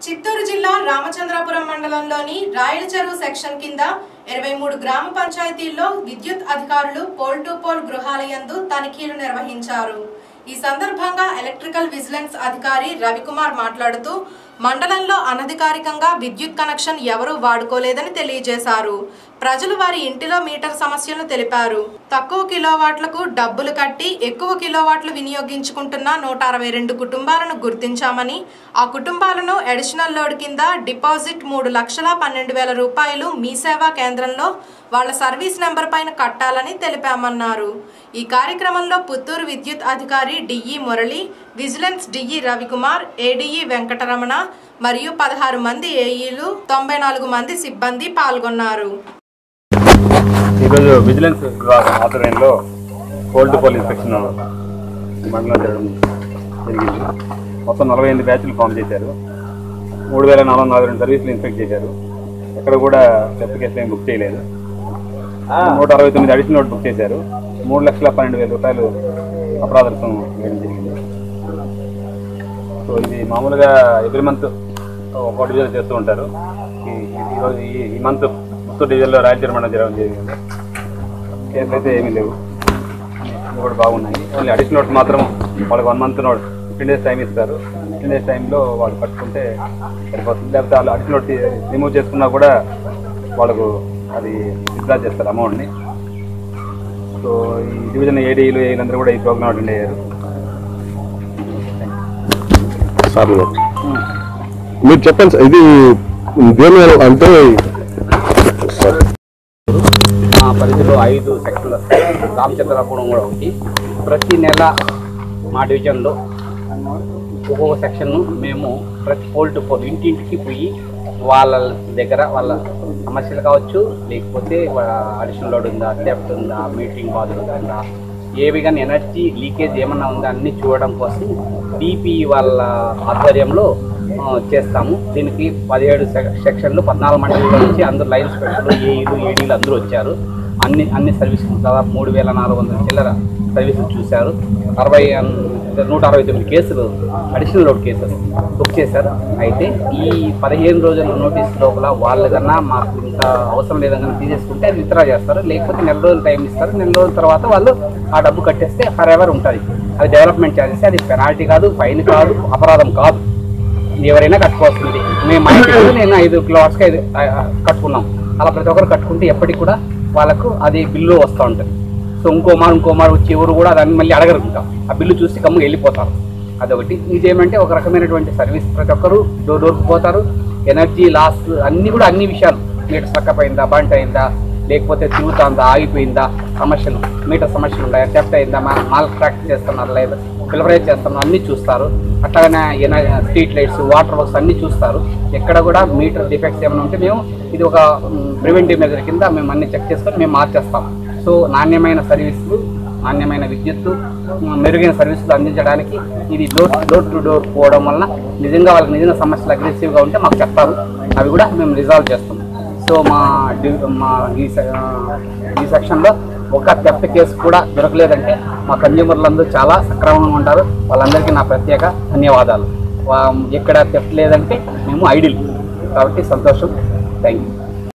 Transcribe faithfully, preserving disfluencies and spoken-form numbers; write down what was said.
చిత్తూరు జిల్లా రామచంద్రపురం మండలంలోని రాయల చెరువు సెక్షన్ కింద ఇరవై మూడు గ్రామ పంచాయతీల్లో విద్యుత్ అధికారులు పోల్ టు పోల్ గృహాలయందు తనిఖీలు నిర్వహించారు। ఈ సందర్భంగా ఎలక్ట్రికల్ విజిలెన్స్ అధికారి రవికుమార్ మాట్లాడుతూ మండలంలో అనధికారికంగా విద్యుత్ కనెక్షన్ ఎవరు వాడుకోలేదని తెలియజేశారు। ప్రజలు వారి ఇంటిలో మీటర్ సమస్యలను తెలిపారు। తక్కువ కిలోవాట్లకు డబ్బులు కట్టి ఎక్కువ కిలోవాట్లు వినియోగించుకుంటున్న నూట అరవై రెండు కుటుంబాలను గుర్తించామని ఆ కుటుంబాలను అడిషనల్ లోడ్ కింద డిపాజిట్ మూడు లక్షల పన్నెండు వేల రూపాయలు మీ సేవా కేంద్రంలో వాళ్ళ సర్వీస్ నెంబర్ పైన కట్టాలని తెలిపామన్నారు। ఈ కార్యక్రమంలో పుత్తూరు విద్యుత్ అధికారి DE Murali, vigilance DE Ravikumar, ADE Venkataramana మరియు పదహారు మంది ఏఈలు, తొంభై నాలుగు మంది సిబ్బంది పాల్గొన్నారు। ఈరోజు విజిలెన్స్ విభాగం ఆధ్వర్యంలో పోల్ టు పోల్ ఇన్స్పెక్షన్ మండలం జరగడం జరిగింది। మొత్తం నలభై ఎనిమిది బ్యాచ్లు ఫామ్ చేశారు। మూడు వేల నాలుగు వందల నలభై రెండు సర్వీసులు ఇన్స్పెక్ట్ చేశారు। ఎక్కడ కూడా చెత్త కేసులు ఏం బుక్ చేయలేదు। నూట అరవై తొమ్మిది అడిషనల్ నోట్ బుక్ చేశారు। మూడు లక్షల పన్నెండు వేల రూపాయలు అపరాధ రుసుం వేయడం జరిగింది। సో ఇది మామూలుగా ఎవ్రీ మంత్ ఒక డివిజన్ చేస్తూ ఉంటారు। ఈరోజు ఈ మంత్ పుత్తూరు డివిజన్లో రాయల చెరువు మండలం జరగడం జరిగింది। కేసులు అయితే ఏమీ లేవు, ఇవి కూడా బాగున్నాయి। ఓన్లీ అడిషనల్ నోట్ మాత్రం వాళ్ళకి one month note fifteen days time ఇస్తారు। ఫిఫ్టీన్ డేస్ టైంలో వాళ్ళు కట్టుకుంటే సరిపోతుంది। లేకపోతే వాళ్ళు అడిషనల్ నోట్ రిమూవ్ చేసుకున్నా కూడా వాళ్ళకు అది విత్డ్రా చేస్తారు అమౌంట్ని। సో ఈ డివిజన్ ఏడీలు ఏలందరూ కూడా ఈ ప్రోగ్రామ్ అటెండ్ అయ్యారు। మీరు చెప్పండి సార్, ఇది దేని అంటే మా పరిధిలో ఐదు సెక్షన్లు రామచంద్రపురం కూడా ఒకటి। ప్రతి నెల మా డివిజన్లో ఒక్కొక్క సెక్షన్ను మేము ప్రతి పోల్ టు పోల్ ఇంటింటికి పోయి వాళ్ళ దగ్గర వాళ్ళ సమస్యలు కావచ్చు, లేకపోతే అడిషనల్ లోడ్ ఉందా, థెఫ్ట్ ఉందా, మీటరింగ్ బాధలు ఉందా, ఏవి కానీ ఎనర్జీ లీకేజ్ ఏమన్నా ఉందా అన్నీ చూడడం కోసం డిపి వాళ్ళ ఆధ్వర్యంలో చేస్తాము। దీనికి పదిహేడు సెక్షన్లు పద్నాలుగు మండలంలో నుంచి అందరూ లైన్ స్పెషల్ ఏఈలు ఏడీలు అందరూ వచ్చారు। అన్ని అన్ని సర్వీసులు దాదాపు మూడు వేల నాలుగు వందల చిల్లర సర్వీసులు చూశారు। అరవై నూట అరవై తొమ్మిది కేసులు అడిషనల్ లోడ్ కేసులు బుక్ చేశారు। అయితే ఈ పదిహేను రోజుల నోటీస్ లోపల వాళ్ళు కన్నా మాకు ఇంత అవసరం లేదన్నా తీసేసుకుంటే అది విత్డ్రా చేస్తారు, లేకపోతే నెల రోజులు టైం ఇస్తారు। నెల రోజుల తర్వాత వాళ్ళు ఆ డబ్బు కట్టేస్తే ఫర్ ఎవర్ ఉంటుంది। అది డెవలప్మెంట్ ఛార్జెస్, అది పెనాల్టీ కాదు, ఫైన్ కాదు, అపరాధం కాదు, ఎవరైనా కట్టుకోవాల్సింది। మేము మా ఇంటికి నేను ఐదు కిలో వాట్స్కి ఐదు కట్టుకున్నాం। అలా ప్రతి ఒక్కరు కట్టుకుంటే ఎప్పటికి కూడా వాళ్ళకు అది బిల్లు వస్తూ ఉంటుంది। సో ఇంకో మారు ఇంకో మారు వచ్చి ఎవరు కూడా దాన్ని మళ్ళీ అడగరు, ఇంకా ఆ బిల్లు చూసి కమ్ము వెళ్ళిపోతారు। అదొకటి। ఇదేమంటే ఒక రకమైనటువంటి సర్వీస్, ప్రతి ఒక్కరు డోర్ డోర్కి పోతారు। ఎనర్జీ లాస్ అన్నీ కూడా అన్ని విషయాలు, మీటర్ సక్కపోయిందా, బంట్ అయిందా, లేకపోతే తిరుగుతుందా, ఆగిపోయిందా, సమస్యలు మీటర్ సమస్యలు ఉన్నాయా, థెఫ్ట్ అయిందా, మాల్ ప్రాక్టీస్ చేస్తున్నారు లేదా, పిల్వరైజ్ చేస్తున్నారు, అన్నీ చూస్తారు। అట్లాగనే స్ట్రీట్ లైట్స్, వాటర్ వర్క్స్ అన్నీ చూస్తారు। ఎక్కడ కూడా మీటర్ డిఫెక్ట్స్ ఏమైనా ఉంటే మేము ఇది ఒక ప్రివెంటివ్ మెజర్ కింద మేము అన్ని చెక్ చేసుకొని మేము మార్చేస్తాం। సో నాణ్యమైన సర్వీసులు, నాణ్యమైన విద్యుత్తు, మెరుగైన సర్వీసులు అందించడానికి ఇది డోర్ డోర్ టు డోర్ పోవడం వలన నిజంగా వాళ్ళకి నిజంగా సమస్యలు అగ్రెసివ్గా ఉంటే మాకు చెప్తారు, అవి కూడా మేము రిజాల్వ్ చేస్తాం। సో మా మా ఈ ఈ సెక్షన్లో ఒక థెఫ్ట్ కేసు కూడా దొరకలేదంటే మా కన్జ్యూమర్లందరూ చాలా సక్రమంగా ఉంటారు। వాళ్ళందరికీ నా ప్రత్యేక ధన్యవాదాలు। ఎక్కడ థెఫ్ట్ లేదంటే మేము ఐడిల్ కాబట్టి సంతోషం। Thank you.